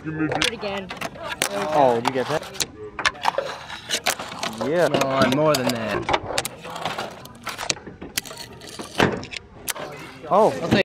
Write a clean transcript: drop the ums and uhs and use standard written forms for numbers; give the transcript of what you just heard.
Do it again. Oh, did you get that? Yeah. Come on, more than that. Oh. I'll take